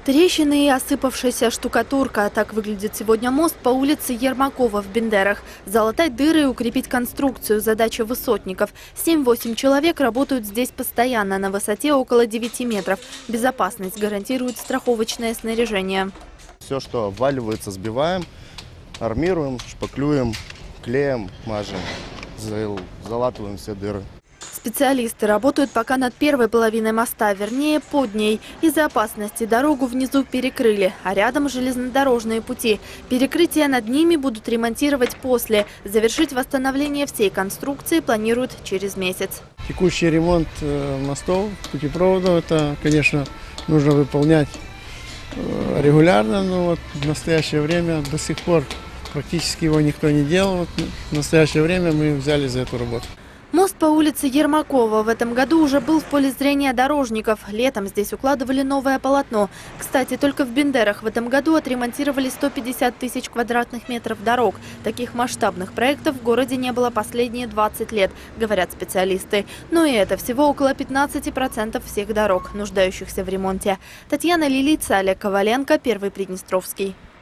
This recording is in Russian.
Трещины и осыпавшаяся штукатурка. Так выглядит сегодня мост по улице Ермакова в Бендерах. Залатать дыры и укрепить конструкцию – задача высотников. 7-8 человек работают здесь постоянно, на высоте около 9 метров. Безопасность гарантирует страховочное снаряжение. Все, что обваливается, сбиваем, армируем, шпаклюем, клеем, мажем, залатываем все дыры. Специалисты работают пока над первой половиной моста, вернее под ней. Из-за опасности дорогу внизу перекрыли, а рядом железнодорожные пути. Перекрытия над ними будут ремонтировать после. Завершить восстановление всей конструкции планируют через месяц. Текущий ремонт мостов, путепроводов, это, конечно, нужно выполнять регулярно, но вот в настоящее время до сих пор практически его никто не делал. Вот в настоящее время мы взяли за эту работу. Мост по улице Ермакова в этом году уже был в поле зрения дорожников. Летом здесь укладывали новое полотно. Кстати, только в Бендерах в этом году отремонтировали 150 тысяч квадратных метров дорог. Таких масштабных проектов в городе не было последние 20 лет, говорят специалисты. Но и это всего около 15% всех дорог, нуждающихся в ремонте. Татьяна Лилица, Олег Коваленко, Первый Приднестровский.